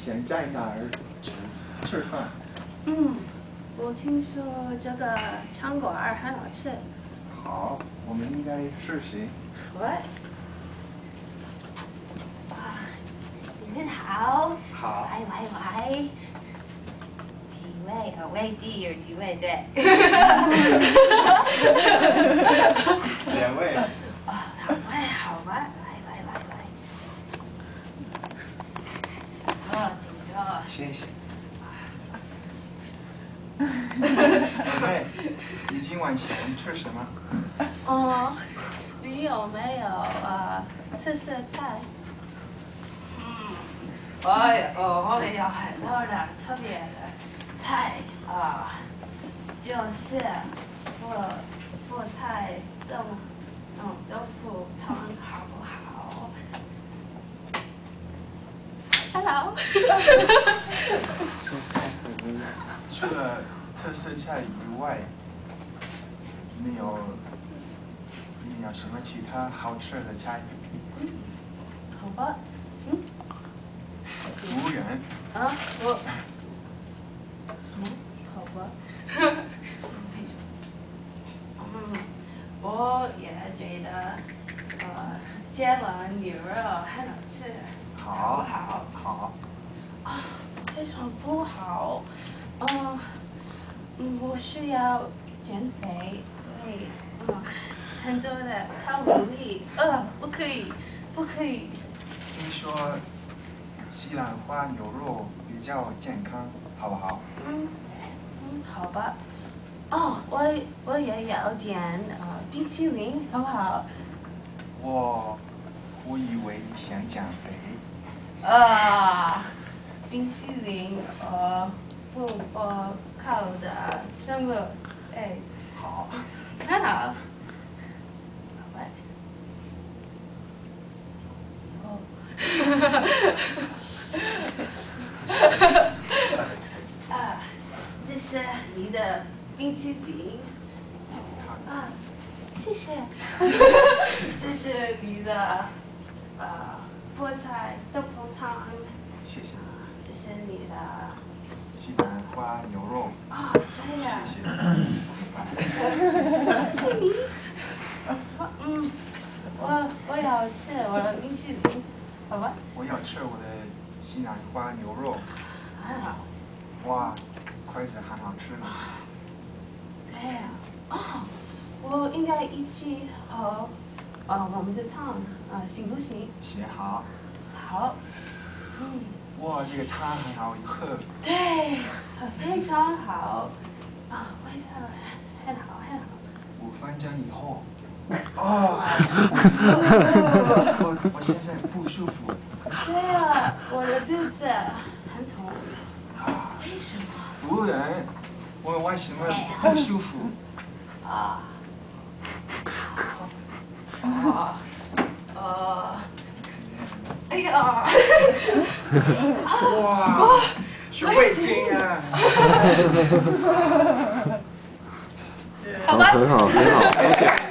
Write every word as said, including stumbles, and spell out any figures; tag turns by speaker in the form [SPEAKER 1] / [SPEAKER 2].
[SPEAKER 1] 想在哪儿吃吃饭？
[SPEAKER 2] 嗯，我听说这个餐馆很好吃。
[SPEAKER 1] 好，我们应该试试。
[SPEAKER 2] 好啊。哇，你们好。
[SPEAKER 1] 好。
[SPEAKER 2] 喂喂喂。几位？呃，位机有几位？对。
[SPEAKER 1] 两位。
[SPEAKER 2] 啊，好吧，好吧，来来来来。啊，请坐。
[SPEAKER 1] 谢谢。两位，你今晚想吃什么？
[SPEAKER 2] 哦，你有没有呃特色菜？嗯，我有我有很多的特别的菜啊、呃，就是菠菠菜豆嗯豆腐汤好不好 ？Hello。
[SPEAKER 1] 除了特色菜以外，没有没有什么其他好吃的菜？
[SPEAKER 2] 嗯，好吧，嗯。
[SPEAKER 1] 服务员。
[SPEAKER 2] 啊，我。什么？好吧。嗯，我也觉得，呃，煎完牛肉很好吃。
[SPEAKER 1] 好。
[SPEAKER 2] 好。
[SPEAKER 1] 好。
[SPEAKER 2] 啊，非常不好。嗯，嗯，我需要减肥，对，嗯，很多的卡路里，呃，不可以，不可以。
[SPEAKER 1] 听说西兰花牛肉比较健康，好不好？
[SPEAKER 2] 嗯，嗯，好吧。哦，我我也有点呃冰淇淋，好不好？
[SPEAKER 1] 我我以为你想减肥。
[SPEAKER 2] 啊，冰淇淋呃不不靠的什么？哎。
[SPEAKER 1] 好。
[SPEAKER 2] 很好。好吧。哦。啊，这是你的冰淇淋。啊，谢谢。这是你的呃菠菜豆腐汤。
[SPEAKER 1] 谢谢。
[SPEAKER 2] 这是你的
[SPEAKER 1] 西兰花牛肉。
[SPEAKER 2] 啊，对呀。
[SPEAKER 1] 谢谢。
[SPEAKER 2] 谢谢你。我嗯，我我要吃我的冰淇淋，好吧？
[SPEAKER 1] 我要吃我的西兰花牛肉。
[SPEAKER 2] 很好。
[SPEAKER 1] 哇，筷子很好吃呢。
[SPEAKER 2] 对呀。哦，我应该一起喝呃我们的汤啊、呃，行不行？
[SPEAKER 1] 行，好。
[SPEAKER 2] 好。嗯。
[SPEAKER 1] 哇，这个汤很好喝。
[SPEAKER 2] 对，非常好。啊，味道很好很好。
[SPEAKER 1] 五分钟以后。哦。我我现在不舒服。
[SPEAKER 2] 对呀，我的肚子很痛。为什么？
[SPEAKER 1] 服务员，我为什么不舒服？
[SPEAKER 2] 啊。啊。呃。哎呀。
[SPEAKER 1] 哇，是味精啊！
[SPEAKER 2] 好吧。
[SPEAKER 3] 很好，很好，OK。